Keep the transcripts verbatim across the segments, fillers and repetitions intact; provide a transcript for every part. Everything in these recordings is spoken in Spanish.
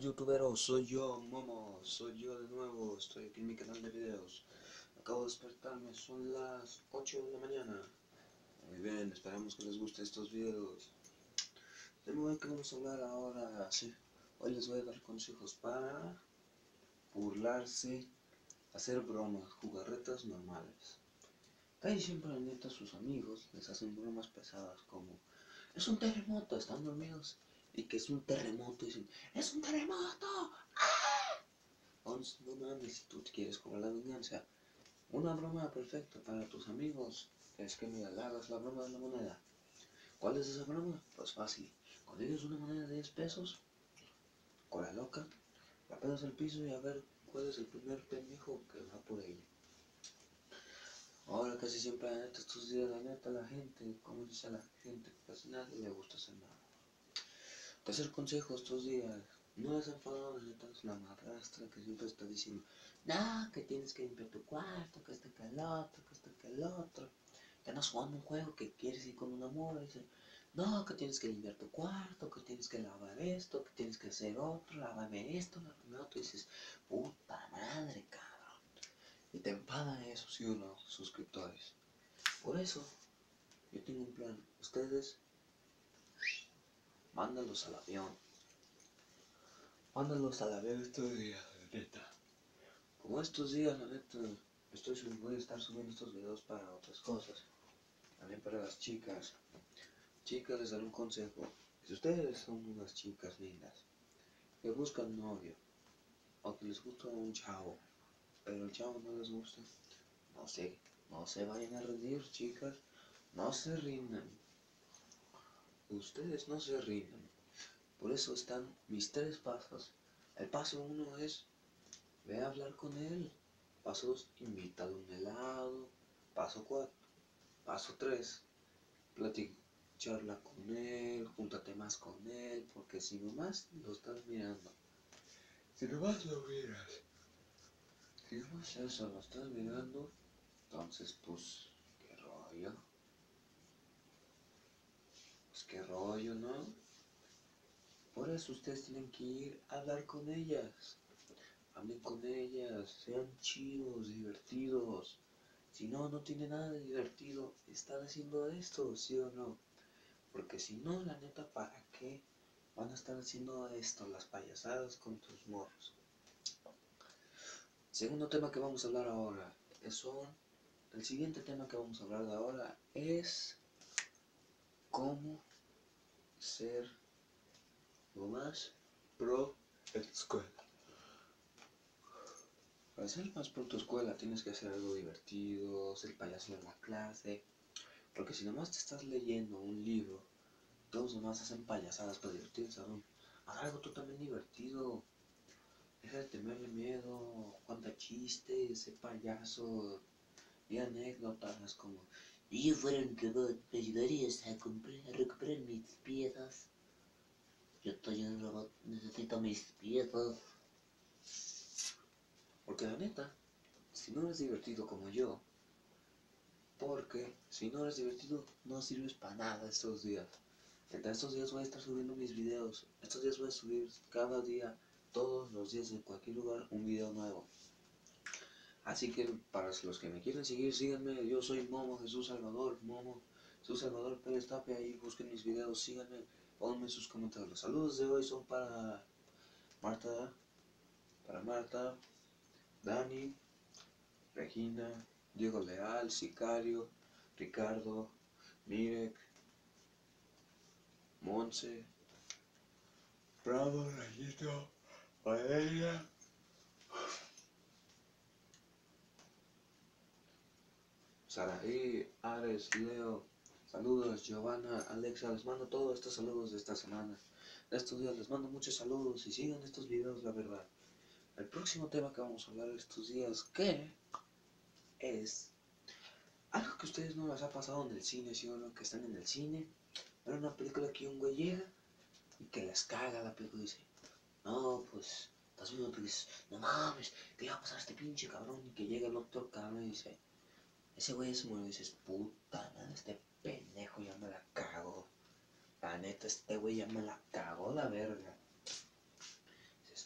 youtuberos? Soy yo, Momo, soy yo de nuevo, estoy aquí en mi canal de videos. Acabo de despertarme, son las ocho de la mañana. Muy bien, esperamos que les guste estos videos. De nuevo que vamos a hablar ahora, sí. Hoy les voy a dar consejos para burlarse, hacer bromas, jugarretas normales. Casi siempre la neta sus amigos les hacen bromas pesadas como es un terremoto, están dormidos y que es un terremoto y dicen es un terremoto. Entonces, no mames, si tú te quieres cobrar la venganza, una broma perfecta para tus amigos es que mira, le hagas la broma de la moneda. ¿Cuál es esa broma? Pues fácil, consigues una moneda de diez pesos, con la loca, la pegas al piso y a ver cuál es el primer pendejo que va por ella. Ahora casi siempre, la neta, estos días, la neta, la gente, como dice la gente, casi nadie le gusta hacer nada. Tercer consejo estos días, no es enfadado, la neta, es la madrastra que siempre está diciendo, no, que tienes que limpiar tu cuarto, que este que el otro, que este que el otro. Que andas jugando un juego que quieres ir con un amor, y dice, no, que tienes que limpiar tu cuarto, que tienes que lavar esto, que tienes que hacer otro, lávame esto, lávame otro, y dices, puta madre, cabrón. Y te enfada eso, sí o no, suscriptores. Por eso, yo tengo un plan. Ustedes, mándalos al avión. Mándalos al avión estos días, la neta. Como estos días, la neta, estoy, voy a estar subiendo estos videos para otras cosas. También para las chicas. Chicas, les daré un consejo. Si ustedes son unas chicas lindas, que buscan novio, o que les gusta un chavo, pero el chavo no les gusta, no sé, no se vayan a rendir, chicas. No se rindan. Ustedes no se rindan. Por eso están mis tres pasos. El paso uno es, ve a hablar con él. Paso dos, invítalo a un helado. Paso cuatro, paso tres, platica, charla con él, júntate más con él, porque si nomás lo estás mirando, si nomás lo miras, si nomás eso lo estás mirando, entonces pues, qué rollo, pues qué rollo, ¿no? Por eso ustedes tienen que ir a hablar con ellas. Hablen con ellas, sean chidos, divertidos. Si no, no tiene nada de divertido estar haciendo esto, ¿sí o no? Porque si no, la neta, ¿para qué van a estar haciendo esto, las payasadas con tus morros? Segundo tema que vamos a hablar ahora, son, el siguiente tema que vamos a hablar de ahora es cómo ser lo más pro en tu escuela. Para ser más pro en tu escuela tienes que hacer algo divertido, ser payaso en la clase, porque si nomás te estás leyendo un libro, todos nomás hacen payasadas para divertirse, ¿no? Haz algo tú también divertido. Deja de tenerle miedo, cuenta chistes, sé payaso, di anécdotas como si yo fuera un robot, ¿me ayudarías a, comprar, a recuperar mis piezas? Yo estoy un robot, necesito mis piezas. Porque la neta, si no eres divertido como yo, porque si no eres divertido, no sirves para nada estos días. Entre estos días voy a estar subiendo mis videos. Estos días voy a subir cada día, todos los días, en cualquier lugar, un video nuevo. Así que para los que me quieren seguir, síganme. Yo soy Momo Jesús Salvador, Momo Jesús Salvador Pérez Tapia. Ahí busquen mis videos, síganme, pónganme sus comentarios. Los saludos de hoy son para Marta, para Marta, Dani, Regina, Diego Leal, Sicario, Ricardo, Mirek, Monse, Bravo, Rayito, Valeria, Saraí, Ares, Leo. Saludos, Giovanna, Alexa, les mando todos estos saludos de esta semana. De estos días les mando muchos saludos y sigan estos videos, la verdad. El próximo tema que vamos a hablar estos días, ¿qué? Es algo que a ustedes no les ha pasado en el cine, ¿sí o no? Que están en el cine, ven una película que un güey llega y que les caga la película y dice, no, pues, estás viendo que dices, no mames, ¿qué va a pasar a este pinche cabrón? Y que llega el otro cabrón y dice, ese güey se muere y dices, puta madre, este pendejo ya me la cagó. La neta, este güey ya me la cagó la verga. Dices,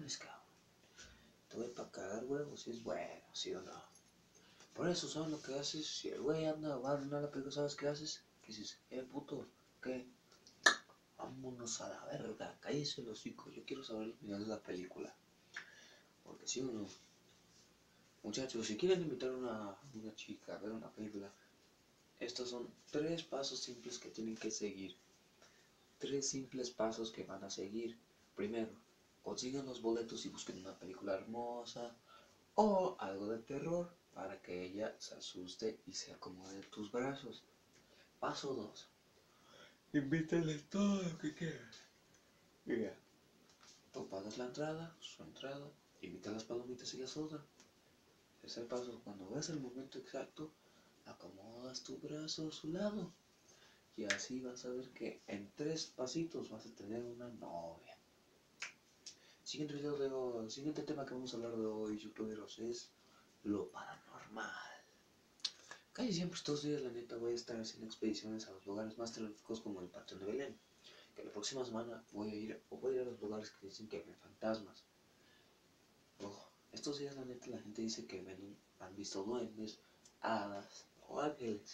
mames, cabrón. Te voy para cagar huevos, si es bueno, sí o no. Por eso, ¿sabes lo que haces? Si el güey anda, va a arruinar la película, ¿sabes qué haces? Que dices, eh, puto, ¿qué? Vámonos a la verga, cállese el hocico, yo quiero saber el final de la película. Porque si uno, muchachos, si quieren invitar a una, una chica a ver una película, estos son tres pasos simples que tienen que seguir. Tres simples pasos que van a seguir. Primero, consigan los boletos y busquen una película hermosa o algo de terror para que ella se asuste y se acomode en tus brazos. Paso dos. Invítale todo lo que quieras. Mira, tú pagas la entrada, su entrada, invita las palomitas y la soda. Tercer paso, cuando ves el momento exacto, acomodas tu brazo a su lado. Y así vas a ver que en tres pasitos vas a tener una novia. Siguiente video de hoy, siguiente tema que vamos a hablar de hoy, youtuberos, es lo paranormal. Casi siempre estos días, la neta, voy a estar haciendo expediciones a los lugares más terroríficos como el Panteón de Belén. Que la próxima semana voy a ir, o voy a ir a los lugares que dicen que ven fantasmas. Oh, estos días, la neta, la gente dice que ven, han visto duendes, hadas o ángeles.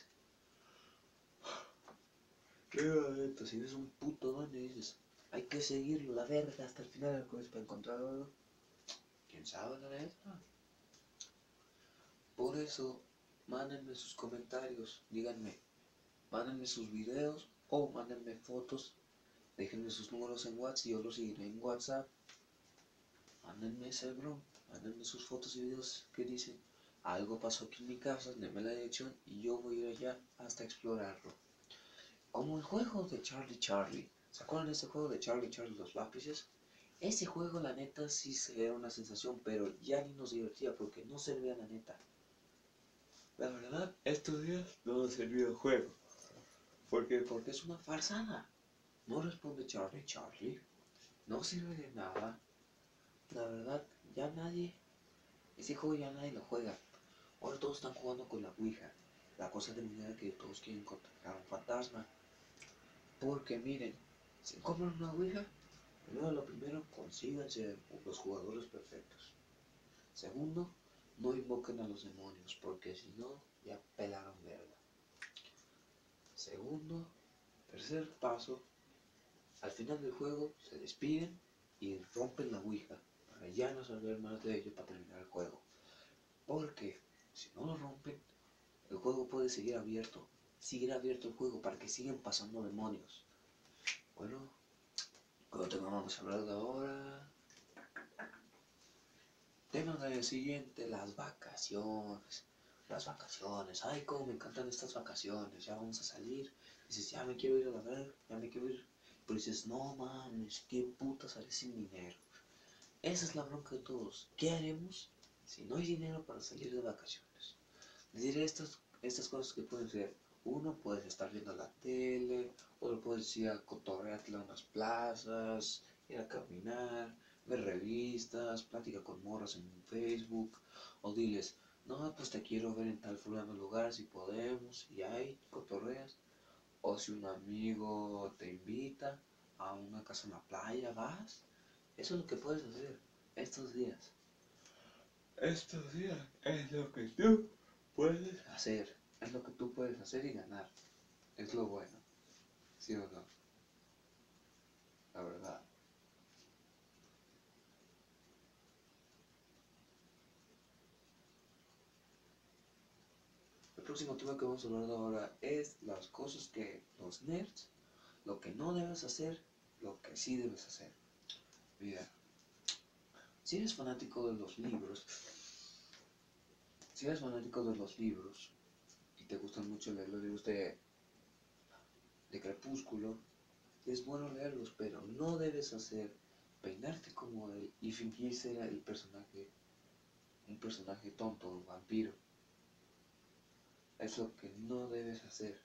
Pero la neta, si ves un puto duende y dices, hay que seguirlo, la verga, hasta el final del jueves para encontrar algo. ¿Quién sabe, la neta? Por eso, mándenme sus comentarios, díganme, mándenme sus videos o mándenme fotos, déjenme sus números en WhatsApp y yo los seguiré en WhatsApp. Mándenme ese bro, mándenme sus fotos y videos que dicen, algo pasó aquí en mi casa, denme la dirección y yo voy a ir allá hasta explorarlo. Como el juego de Charlie Charlie. ¿Se acuerdan de ese juego de Charlie Charlie los lápices? Ese juego, la neta, sí se era una sensación, pero ya ni nos divertía porque no servía la neta. La verdad, estos días no nos sirvió el juego. ¿Por qué? Porque es una farsada. No responde Charlie Charlie. No sirve de nada. La verdad, ya nadie... Ese juego ya nadie lo juega. Ahora todos están jugando con la Ouija. La cosa de manera que todos quieren contactar a un fantasma. Porque miren, si compran una Ouija, primero lo primero, consíganse los jugadores perfectos. Segundo, no invoquen a los demonios, porque si no, ya pelaron verga. Segundo, tercer paso, al final del juego se despiden y rompen la Ouija, para ya no saber más de ello para terminar el juego. Porque si no lo rompen, el juego puede seguir abierto. Seguir abierto el juego para que sigan pasando demonios. Bueno, ¿cuál tema vamos a hablar de ahora? Tema del siguiente, las vacaciones. Las vacaciones, ay, cómo me encantan estas vacaciones. Ya vamos a salir. Dices, ya me quiero ir a la verga, ya me quiero ir. Pero dices, no mames, qué putas haré sin dinero. Esa es la bronca de todos. ¿Qué haremos si no hay dinero para salir de vacaciones? Les diré estas, estas cosas que pueden ser. Uno, puedes estar viendo la tele. Otro, puedes ir a cotorrearle a unas plazas, ir a caminar, ver revistas, plática con morras en Facebook. O diles, no, pues te quiero ver en tal fulano lugar si podemos. Y ahí cotorreas. O si un amigo te invita a una casa en la playa, vas. Eso es lo que puedes hacer estos días. Estos días es lo que tú puedes hacer. Es lo que tú puedes hacer y ganar. Es lo bueno. ¿Sí o no? La verdad. El próximo tema que vamos a hablar de ahora es las cosas que los nerds, lo que no debes hacer, lo que sí debes hacer. Mira, si eres fanático de los libros, si eres fanático de los libros y te gustan mucho leer los libros de, de Crepúsculo, es bueno leerlos, pero no debes hacer peinarte como él y fingir ser el personaje, un personaje tonto, un vampiro. Es lo que no debes hacer.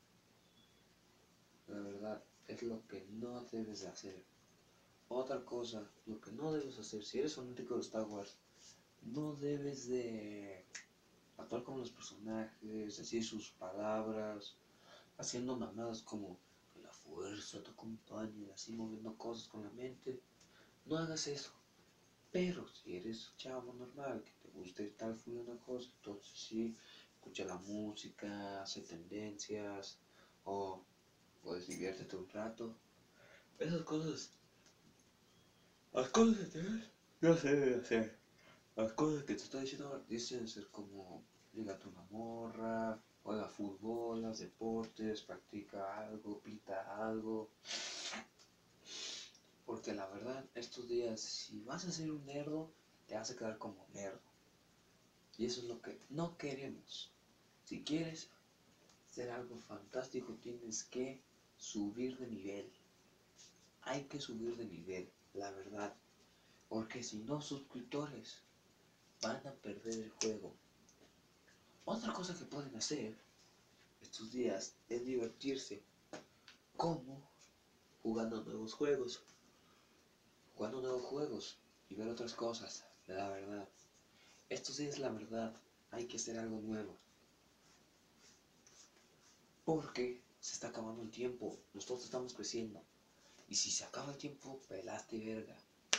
La verdad, es lo que no debes de hacer. Otra cosa, lo que no debes hacer, si eres fanático de Star Wars, no debes de actuar como los personajes, decir sus palabras, haciendo mamadas como que la fuerza te acompañe, así moviendo cosas con la mente. No hagas eso. Pero si eres chavo normal, que te guste tal una cosa, entonces sí, escucha la música, hace tendencias, o pues diviértete un rato. Esas cosas, las cosas que te ves, no sé, no sé. Las cosas que te estoy diciendo dicen ser como, lígate una morra, juega fútbol, haz deportes, practica algo, pinta algo. Porque la verdad, estos días, si vas a ser un nerdo, te vas a quedar como nerdo. Y eso es lo que no queremos. Si quieres ser algo fantástico, tienes que subir de nivel. Hay que subir de nivel, la verdad. Porque si no, suscriptores van a perder el juego. Otra cosa que pueden hacer estos días es divertirse. ¿Cómo? Jugando nuevos juegos. Jugando nuevos juegos y ver otras cosas, la verdad. Estos días, la verdad, hay que hacer algo nuevo. Porque se está acabando el tiempo. Nosotros estamos creciendo. Y si se acaba el tiempo, pelaste verga.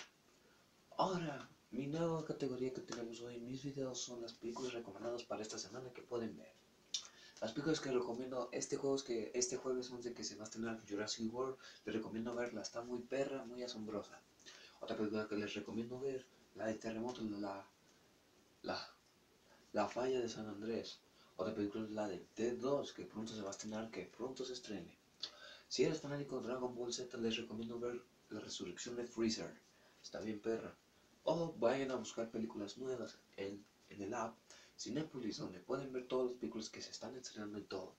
Ahora, mi nueva categoría que tenemos hoy en mis videos son las películas recomendadas para esta semana que pueden ver. Las películas que recomiendo este juego es que este jueves once que se va a estrenar Jurassic World, les recomiendo verla, está muy perra, muy asombrosa. Otra película que les recomiendo ver, la de Terremoto, la, la, la falla de San Andrés. Otra película es la de Dead dos, que pronto se va a estrenar, que pronto se estrene. Si eres fanático de Dragon Ball Z, les recomiendo ver La Resurrección de Freezer, está bien perra. O vayan a buscar películas nuevas en, en el app Cinépolis, donde pueden ver todas las películas que se están estrenando y todo.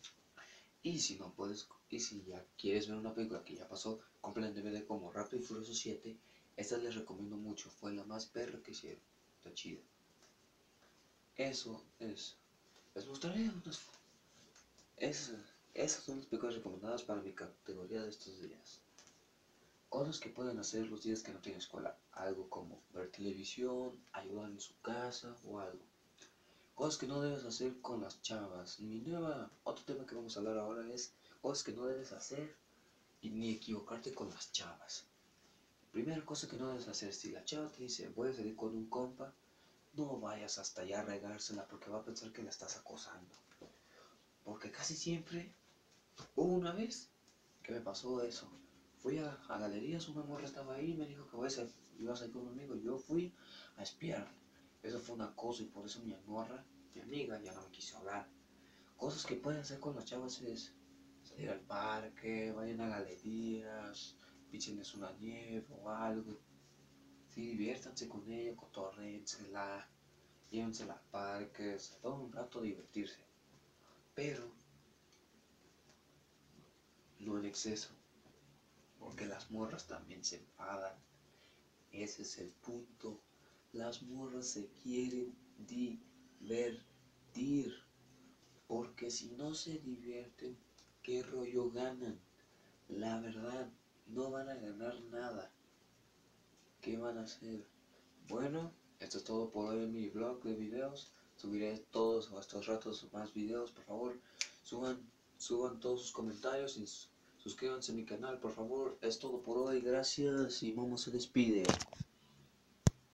Y si no puedes, y si ya quieres ver una película que ya pasó, compra en D V D como Rápido y Furioso siete. Esta les recomiendo mucho, fue la más perra que hicieron, está chida. Eso es. Les gustaría unas. Esas, esas son las películas recomendadas para mi categoría de estos días. Cosas que pueden hacer los días que no tienen escuela. Algo como ver televisión, ayudar en su casa o algo. Cosas que no debes hacer con las chavas. Mi nueva, otro tema que vamos a hablar ahora es cosas que no debes hacer y ni equivocarte con las chavas. Primera cosa que no debes hacer, si la chava te dice voy a salir con un compa, no vayas hasta allá a regársela porque va a pensar que la estás acosando. Porque casi siempre, hubo una vez que me pasó eso. Fui a, a galerías, una morra estaba ahí y me dijo que voy a salir, iba a salir con un amigo. Yo fui a espiar. Eso fue una cosa y por eso mi morra, mi amiga, ya no me quiso hablar. Cosas que pueden hacer con las chavas es salir al parque, vayan a galerías, píchenles una nieve o algo. Sí, diviértanse con ella, cotorréensela, llévensela al parque, todo un rato divertirse. Pero no en exceso, porque las morras también se enfadan. Ese es el punto. Las morras se quieren divertir. Porque si no se divierten, ¿qué rollo ganan? La verdad, no van a ganar nada. ¿Qué van a hacer? Bueno, esto es todo por hoy en mi blog de videos. Subiré todos estos ratos más videos. Por favor, suban, suban todos sus comentarios y suscríbanse a mi canal, por favor. Es todo por hoy. Gracias y Momo se despide.